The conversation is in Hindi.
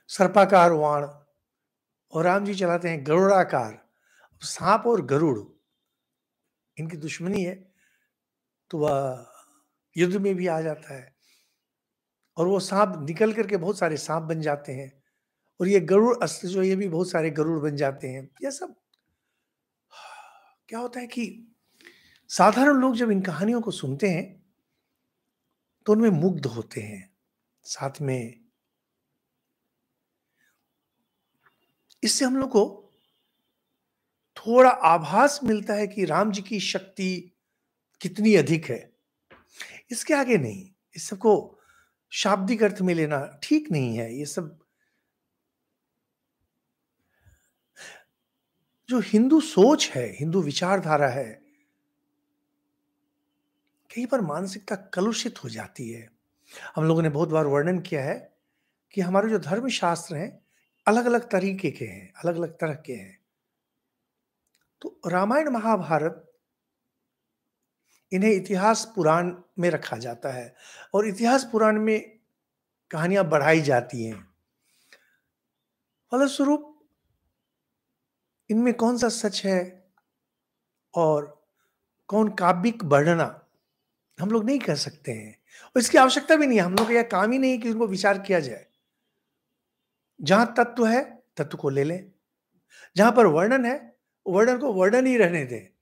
सर्पाकार वाण और राम जी चलाते हैं गरुड़ाकार। सांप और गरुड़ इनकी दुश्मनी है, तो वह युद्ध में भी आ जाता है और वो सांप निकल करके बहुत सारे सांप बन जाते हैं और ये गरुड़ असली जो ये भी बहुत सारे गरुड़ बन जाते हैं। ये सब क्या होता है कि साधारण लोग जब इन कहानियों को सुनते हैं तो उनमें मुग्ध होते हैं। साथ में इससे हम लोग को थोड़ा आभास मिलता है कि राम जी की शक्ति कितनी अधिक है। इसके आगे नहीं, इस सबको शाब्दिक अर्थ में लेना ठीक नहीं है। ये सब जो हिंदू सोच है, हिंदू विचारधारा है, कई बार मानसिकता कलुषित हो जाती है। हम लोगों ने बहुत बार वर्णन किया है कि हमारे जो धर्म शास्त्र हैं, अलग-अलग तरीके के हैं, अलग-अलग तरह के हैं। तो रामायण, महाभारत इन्हें इतिहास पुराण में रखा जाता है और इतिहास पुराण में कहानियाँ बढ़ाई जाती हैं। फलस्वरूप इनमें कौन-सा सच है और कौन काव्यिक वर्णना, हम लोग नहीं कर सकते हैं और इसकी आवश्यकता भी नहीं है। हम लोग का यह काम ही नहीं है कि उनको विचार किया जाए। जहाँ तत्व है, तत्व को ले लें। जहाँ पर वर्णन है, वर्णन को वर्णन ही रहने दें।